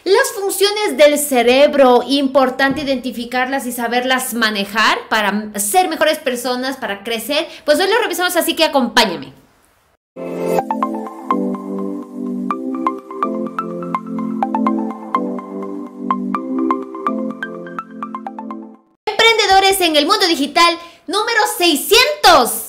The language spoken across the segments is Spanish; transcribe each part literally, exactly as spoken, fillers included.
Las funciones del cerebro, importante identificarlas y saberlas manejar para ser mejores personas, para crecer. Pues hoy lo revisamos, así que acompáñame. Emprendedores en el mundo digital número seiscientos.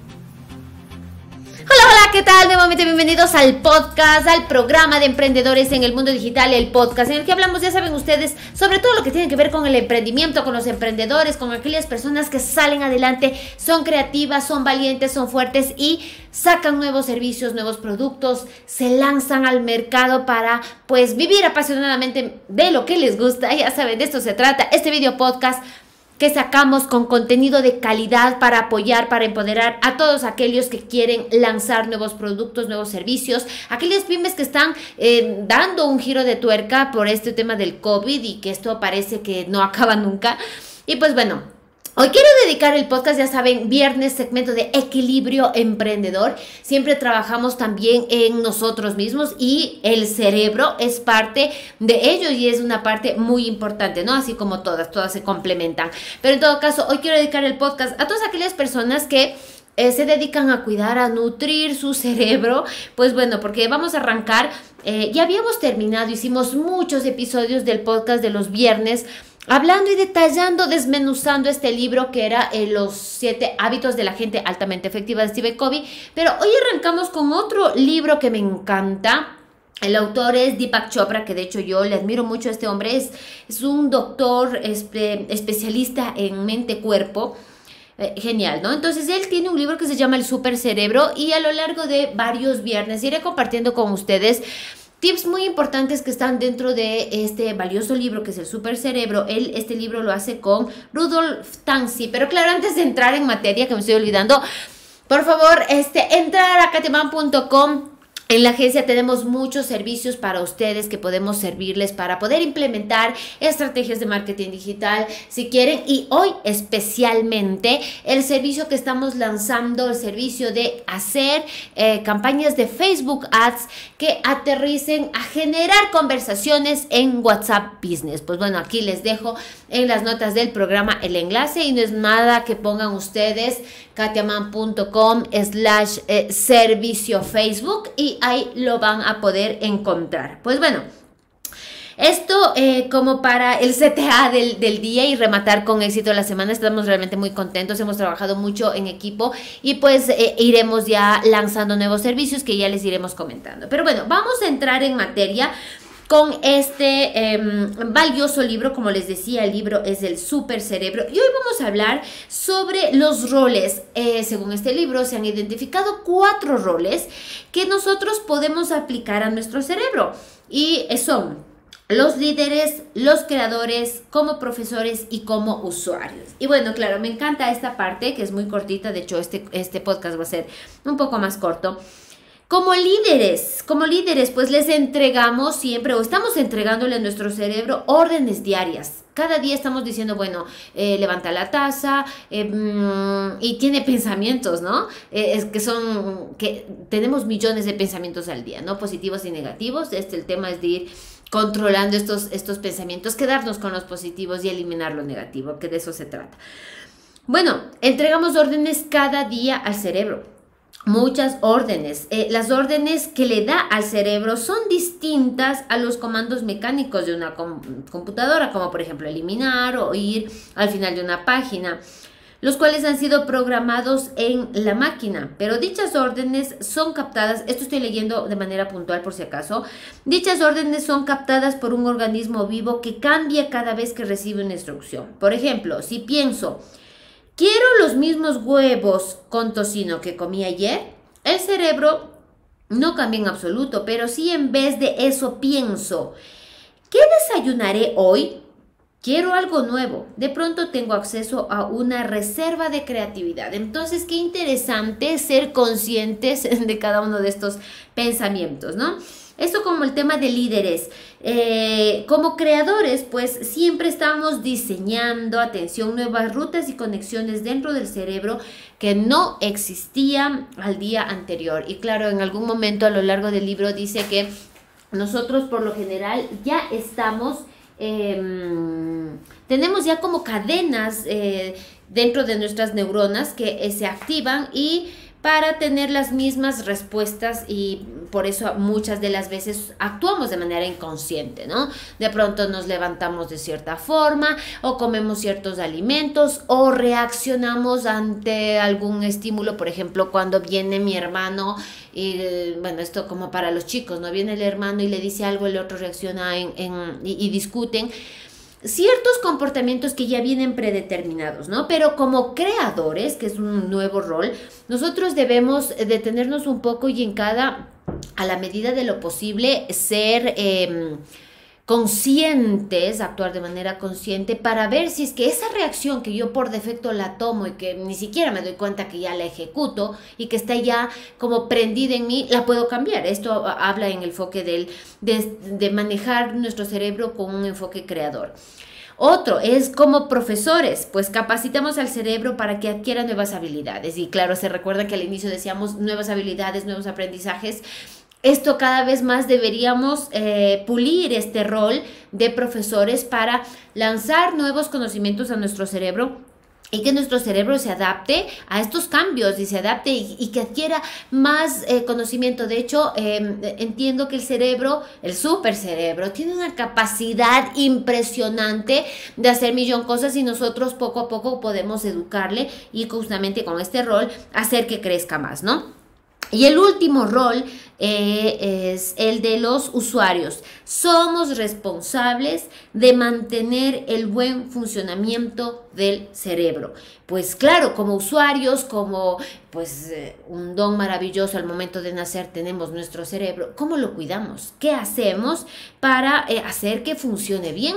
Hola, hola, ¿qué tal? Nuevamente bienvenidos al podcast, al programa de Emprendedores en el Mundo Digital, el podcast en el que hablamos, ya saben ustedes, sobre todo lo que tiene que ver con el emprendimiento, con los emprendedores, con aquellas personas que salen adelante, son creativas, son valientes, son fuertes y sacan nuevos servicios, nuevos productos, se lanzan al mercado para, pues, vivir apasionadamente de lo que les gusta. Ya saben, de esto se trata este video podcast que sacamos con contenido de calidad para apoyar, para empoderar a todos aquellos que quieren lanzar nuevos productos, nuevos servicios, aquellas pymes que están eh, dando un giro de tuerca por este tema del COVID y que esto parece que no acaba nunca. Y pues bueno, hoy quiero dedicar el podcast, ya saben, viernes, segmento de equilibrio emprendedor. Siempre trabajamos también en nosotros mismos y el cerebro es parte de ello y es una parte muy importante, ¿no? Así como todas, todas se complementan. Pero en todo caso, hoy quiero dedicar el podcast a todas aquellas personas que eh, se dedican a cuidar, a nutrir su cerebro. Pues bueno, porque vamos a arrancar. Eh, ya habíamos terminado, hicimos muchos episodios del podcast de los viernes, hablando y detallando, desmenuzando este libro que era eh, Los siete hábitos de la gente altamente efectiva de Stephen Covey. Pero hoy arrancamos con otro libro que me encanta. El autor es Deepak Chopra, que de hecho yo le admiro mucho a este hombre. Es, es un doctor espe, especialista en mente-cuerpo. Eh, genial, ¿no? Entonces él tiene un libro que se llama El Super Cerebro y a lo largo de varios viernes iré compartiendo con ustedes tips muy importantes que están dentro de este valioso libro que es El Super Cerebro. Él, este libro lo hace con Rudolf Tanzi. Pero claro, antes de entrar en materia, que me estoy olvidando, por favor, este, entrar a katiaman punto com. En la agencia tenemos muchos servicios para ustedes que podemos servirles para poder implementar estrategias de marketing digital si quieren. Y hoy especialmente el servicio que estamos lanzando, el servicio de hacer eh, campañas de Facebook Ads que aterricen a generar conversaciones en WhatsApp Business. Pues bueno, aquí les dejo en las notas del programa el enlace y no es nada que pongan ustedes katiaman punto com slash servicio Facebook y ahí lo van a poder encontrar. Pues bueno, esto eh, como para el C T A del, del día y rematar con éxito la semana. Estamos realmente muy contentos, hemos trabajado mucho en equipo y pues eh, iremos ya lanzando nuevos servicios que ya les iremos comentando. Pero bueno, vamos a entrar en materia con este eh, valioso libro. Como les decía, el libro es El Super Cerebro y hoy vamos a hablar sobre los roles. Eh, según este libro se han identificado cuatro roles que nosotros podemos aplicar a nuestro cerebro y son los líderes, los creadores, como profesores y como usuarios. Y bueno, claro, me encanta esta parte que es muy cortita. De hecho, este, este podcast va a ser un poco más corto. Como líderes, como líderes, pues les entregamos siempre o estamos entregándole a nuestro cerebro órdenes diarias. Cada día estamos diciendo, bueno, eh, levanta la taza eh, mmm, y tiene pensamientos, ¿no? Eh, es que son, que tenemos millones de pensamientos al día, ¿no? Positivos y negativos. Este, el tema es de ir controlando estos, estos pensamientos, quedarnos con los positivos y eliminar lo negativo, que de eso se trata. Bueno, entregamos órdenes cada día al cerebro. Muchas órdenes. Eh, las órdenes que le da al cerebro son distintas a los comandos mecánicos de una com computadora, como por ejemplo eliminar o ir al final de una página, los cuales han sido programados en la máquina. Pero dichas órdenes son captadas, esto estoy leyendo de manera puntual por si acaso, dichas órdenes son captadas por un organismo vivo que cambia cada vez que recibe una instrucción. Por ejemplo, si pienso, quiero los mismos huevos con tocino que comí ayer, el cerebro no cambia en absoluto, pero si en vez de eso pienso, ¿qué desayunaré hoy? Quiero algo nuevo. De pronto tengo acceso a una reserva de creatividad. Entonces, qué interesante ser conscientes de cada uno de estos pensamientos, ¿no? Esto como el tema de líderes. Eh, como creadores, pues siempre estamos diseñando, atención, nuevas rutas y conexiones dentro del cerebro que no existían al día anterior. Y claro, en algún momento a lo largo del libro dice que nosotros por lo general ya estamos, eh, tenemos ya como cadenas eh, dentro de nuestras neuronas que eh, se activan y para tener las mismas respuestas, y por eso muchas de las veces actuamos de manera inconsciente, ¿no? De pronto nos levantamos de cierta forma o comemos ciertos alimentos o reaccionamos ante algún estímulo. Por ejemplo, cuando viene mi hermano y, bueno, esto como para los chicos, ¿no? Viene el hermano y le dice algo, el otro reacciona en, en, y, y discuten. Ciertos comportamientos que ya vienen predeterminados, ¿no? Pero como creadores, que es un nuevo rol, nosotros debemos detenernos un poco y en cada, a la medida de lo posible, ser eh, conscientes, actuar de manera consciente para ver si es que esa reacción que yo por defecto la tomo y que ni siquiera me doy cuenta que ya la ejecuto y que está ya como prendida en mí, la puedo cambiar. Esto habla en el enfoque del, de, de manejar nuestro cerebro con un enfoque creador. Otro es como profesores, pues capacitamos al cerebro para que adquiera nuevas habilidades. Y claro, se recuerda que al inicio decíamos nuevas habilidades, nuevos aprendizajes. Esto cada vez más deberíamos eh, pulir este rol de profesores para lanzar nuevos conocimientos a nuestro cerebro y que nuestro cerebro se adapte a estos cambios y se adapte y, y que adquiera más eh, conocimiento. De hecho, eh, entiendo que el cerebro, el supercerebro, tiene una capacidad impresionante de hacer millón cosas y nosotros poco a poco podemos educarle y justamente con este rol hacer que crezca más, ¿no? Y el último rol eh, es el de los usuarios. Somos responsables de mantener el buen funcionamiento del cerebro. Pues claro, como usuarios, como pues eh, un don maravilloso al momento de nacer tenemos nuestro cerebro. ¿Cómo lo cuidamos? ¿Qué hacemos para eh, hacer que funcione bien?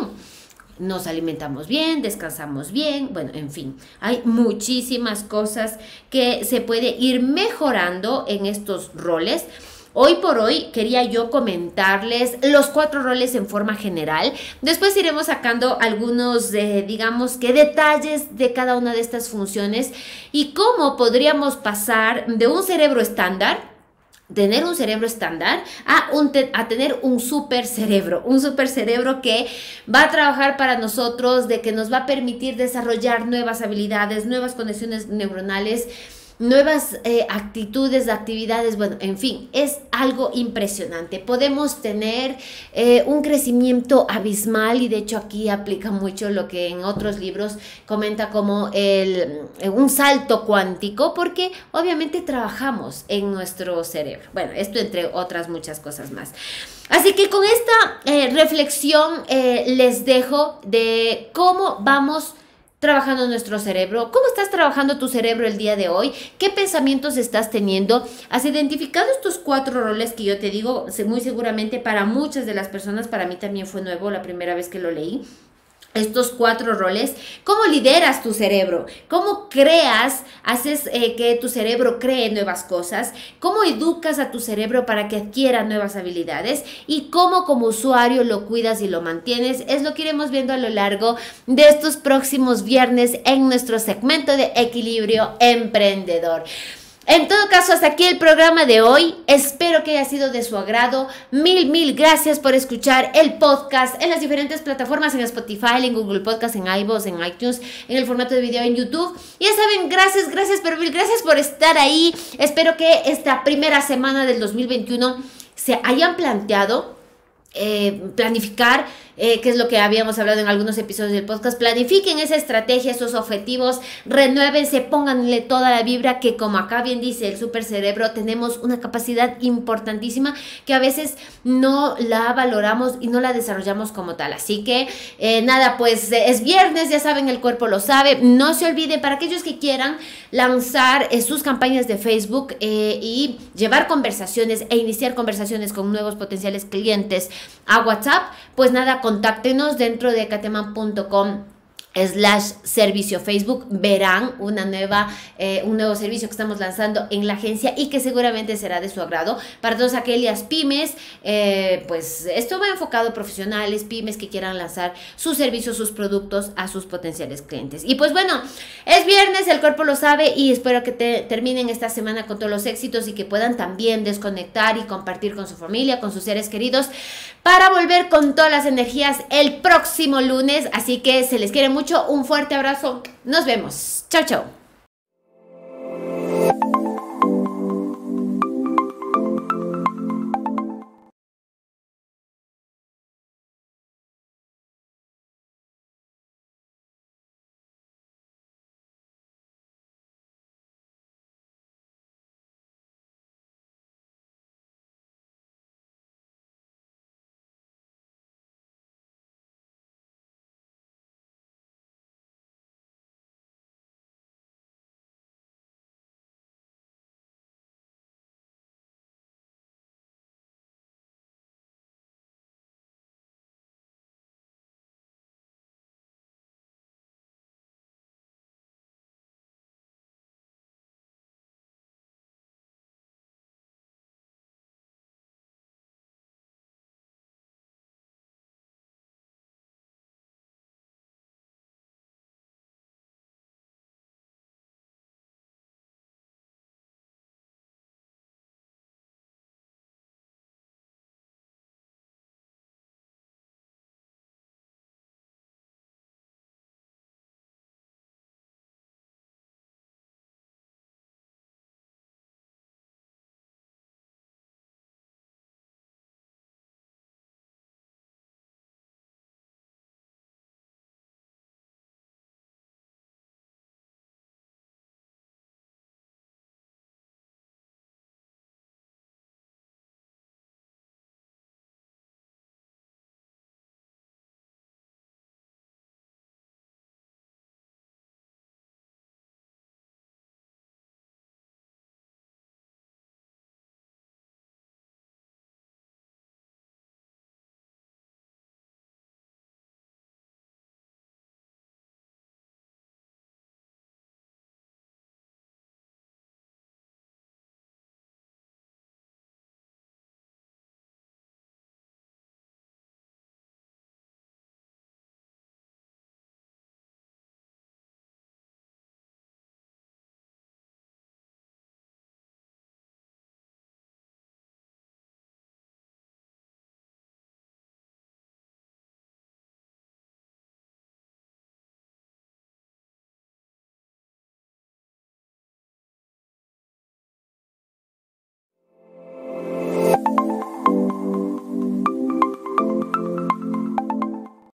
Nos alimentamos bien, descansamos bien, bueno, en fin, hay muchísimas cosas que se puede ir mejorando en estos roles. Hoy por hoy quería yo comentarles los cuatro roles en forma general. Después iremos sacando algunos, eh, digamos que detalles de cada una de estas funciones y cómo podríamos pasar de un cerebro estándar, tener un cerebro estándar a, un te a tener un super cerebro, un super cerebro que va a trabajar para nosotros, de que nos va a permitir desarrollar nuevas habilidades, nuevas conexiones neuronales, nuevas eh, actitudes, actividades, bueno, en fin, es algo impresionante. Podemos tener eh, un crecimiento abismal y de hecho aquí aplica mucho lo que en otros libros comenta como el, un salto cuántico, porque obviamente trabajamos en nuestro cerebro. Bueno, esto entre otras muchas cosas más. Así que con esta eh, reflexión eh, les dejo de cómo vamos trabajando nuestro cerebro. ¿Cómo estás trabajando tu cerebro el día de hoy? ¿Qué pensamientos estás teniendo? ¿Has identificado estos cuatro roles que yo te digo? Muy seguramente para muchas de las personas, para mí también fue nuevo la primera vez que lo leí. Estos cuatro roles. ¿Cómo lideras tu cerebro? ¿Cómo creas, haces eh, que tu cerebro cree nuevas cosas? ¿Cómo educas a tu cerebro para que adquiera nuevas habilidades? Y cómo como usuario lo cuidas y lo mantienes. Es lo que iremos viendo a lo largo de estos próximos viernes en nuestro segmento de Equilibrio Emprendedor. En todo caso, hasta aquí el programa de hoy. Espero que haya sido de su agrado. Mil, mil gracias por escuchar el podcast en las diferentes plataformas, en Spotify, en Google Podcast, en iVoox, en iTunes, en el formato de video en YouTube. Y ya saben, gracias, gracias, pero mil gracias por estar ahí. Espero que esta primera semana del dos mil veintiuno se hayan planteado eh, planificar, eh, que es lo que habíamos hablado en algunos episodios del podcast. Planifiquen esa estrategia, esos objetivos, renuévense, pónganle toda la vibra, que como acá bien dice el supercerebro, tenemos una capacidad importantísima que a veces no la valoramos y no la desarrollamos como tal. Así que eh, nada, pues eh, es viernes, ya saben, el cuerpo lo sabe. No se olviden, para aquellos que quieran lanzar eh, sus campañas de Facebook eh, y llevar conversaciones e iniciar conversaciones con nuevos potenciales clientes a WhatsApp, pues nada, contáctenos dentro de cateman punto com slash servicio Facebook, verán una nueva, eh, un nuevo servicio que estamos lanzando en la agencia y que seguramente será de su agrado para todas aquellas pymes. Eh, pues esto va enfocado a profesionales, pymes que quieran lanzar sus servicios, sus productos a sus potenciales clientes. Y pues bueno, es viernes, el cuerpo lo sabe, y espero que te, terminen esta semana con todos los éxitos y que puedan también desconectar y compartir con su familia, con sus seres queridos, para volver con todas las energías el próximo lunes. Así que se les quiere mucho, un fuerte abrazo, nos vemos, chao chao.